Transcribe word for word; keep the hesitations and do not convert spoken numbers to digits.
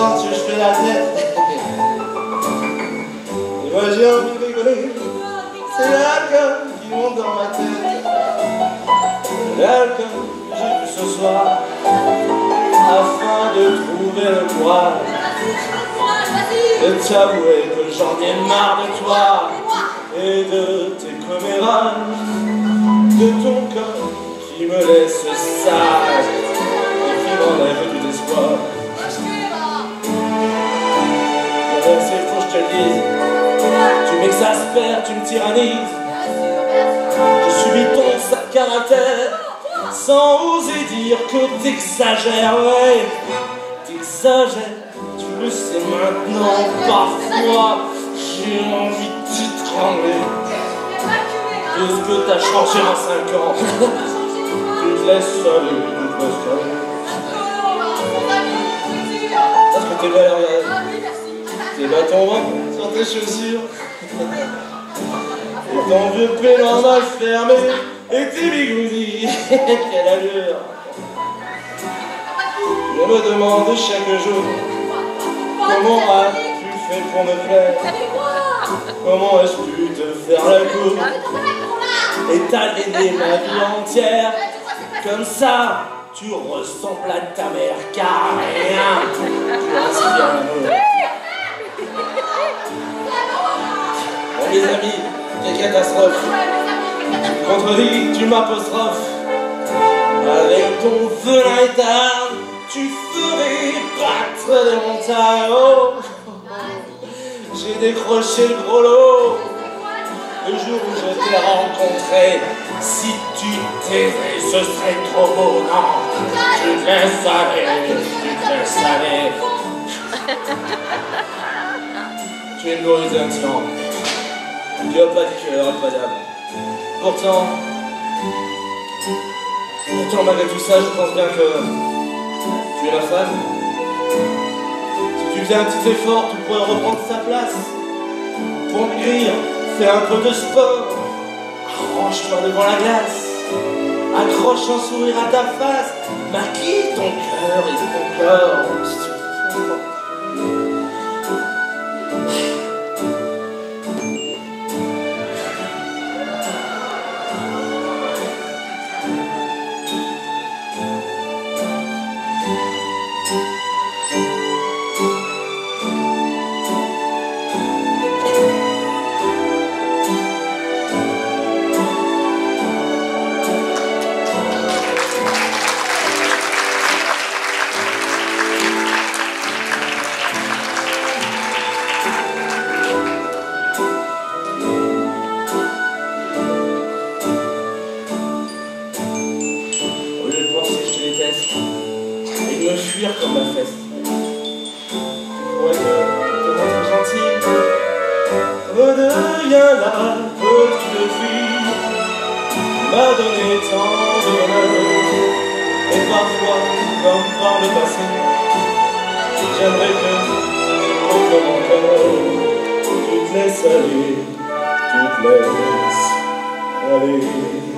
chante, je fais la tête. Et moi j'ai envie de rigoler. C'est l'alcool qui monte dans ma tête. L'alcool que j'ai bu ce soir, afin de trouver le courage de t'avouer que j'en ai marre de toi et de tes commérages, de ton corps qui me laisse sage et qui m'enlève tout espoir. C'est faux, je te le dis, tu m'exaspères, tu me tyrannises. Je subis ton sale caractère sans oser dire que t'exagères, ouais, t'exagères. Tu le sais maintenant, parfois j'ai envie de t'étrangler. De ce que t'as changé en cinq ans. Tu te laisses aller, tu te laisses aller. Parce que t'es belle, regarde. Tes bâtons ronds sur tes chaussures. Et ton vieux pélan mal fermé. Et tes bigoudis. Quelle allure. Je me demande chaque jour comment as-tu fait pour me plaire. Comment ai-je pu te faire la cour et t'aliéner ma vie entière. Comme ça, tu ressembles à ta mère, car rien tu inspires l'amour. Bon les amis, quelle catastrophe. Tu contredis, tu m'apostrophes. Avec ton venin et ta harne, tu ferais battre des montagnes. Oh, j'ai décroché le gros lot le jour où je t'ai rencontré. Si tu t'aimais, ce serait trop beau, non. Tu te laisses aller, tu te laisses aller. Tu es une glorieuse insolente. Tu n'as pas de cœur, pas d'âme. Pourtant, pourtant, malgré tout ça, je pense bien que tu es ma femme. Si tu faisais un petit effort, tu pourrais reprendre sa place. Pour maigrir, fais un peu de sport. Arrange-toi devant la glace. Accroche un sourire à ta face. Maquille ton cœur et ton corps. Si tu veux. Et de me fuir comme la fesse. Tu pourrais te, te montrer gentille. Redeviens la petite fille qui m'a donné tant de bonheur. Et parfois, comme par le passé, j'aimerais que, au fond de mon cœur, tu te laisses aller, tu te laisses aller.